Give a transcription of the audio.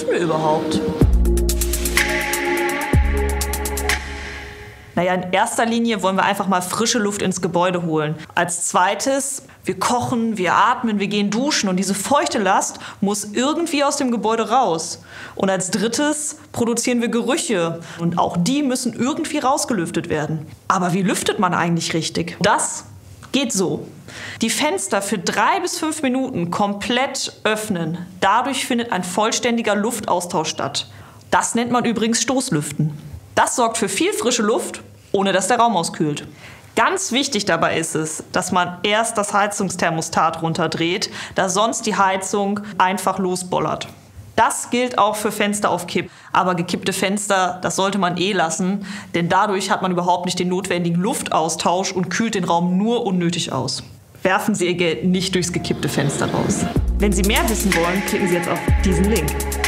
lüften wir überhaupt? Naja, in erster Linie wollen wir einfach mal frische Luft ins Gebäude holen. Als zweites, wir kochen, wir atmen, wir gehen duschen und diese feuchte Last muss irgendwie aus dem Gebäude raus. Und als drittes produzieren wir Gerüche und auch die müssen irgendwie rausgelüftet werden. Aber wie lüftet man eigentlich richtig? Das geht so. Die Fenster für 3 bis 5 Minuten komplett öffnen. Dadurch findet ein vollständiger Luftaustausch statt. Das nennt man übrigens Stoßlüften. Das sorgt für viel frische Luft, ohne dass der Raum auskühlt. Ganz wichtig dabei ist es, dass man erst das Heizungsthermostat runterdreht, da sonst die Heizung einfach losbollert. Das gilt auch für Fenster auf Kipp. Aber gekippte Fenster, das sollte man lassen, denn dadurch hat man überhaupt nicht den notwendigen Luftaustausch und kühlt den Raum nur unnötig aus. Werfen Sie Ihr Geld nicht durchs gekippte Fenster raus. Wenn Sie mehr wissen wollen, klicken Sie jetzt auf diesen Link.